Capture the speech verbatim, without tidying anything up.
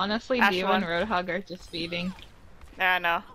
Honestly, Ash Diva one. and Roadhog are just beating. Yeah, I know.